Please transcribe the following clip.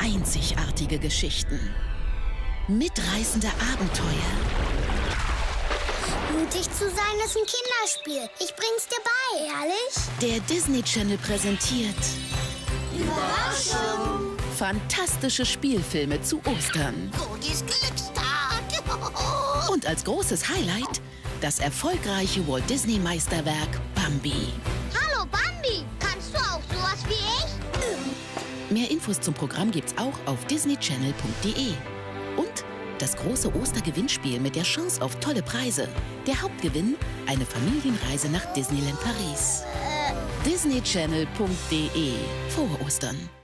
einzigartige Geschichten, mitreißende Abenteuer. Mutig zu sein ist ein Kinderspiel. Ich bring's dir bei, ehrlich? Der Disney Channel präsentiert Überraschung! fantastische Spielfilme zu Ostern. Gogis Glückstag! Und als großes Highlight das erfolgreiche Walt Disney Meisterwerk Bambi. Hallo Bambi, kannst du auch sowas wie ich? Mehr Infos zum Programm gibt's auch auf disneychannel.de. Und das große Ostergewinnspiel mit der Chance auf tolle Preise. Der Hauptgewinn: eine Familienreise nach Disneyland Paris. disneychannel.de. Frohe Ostern!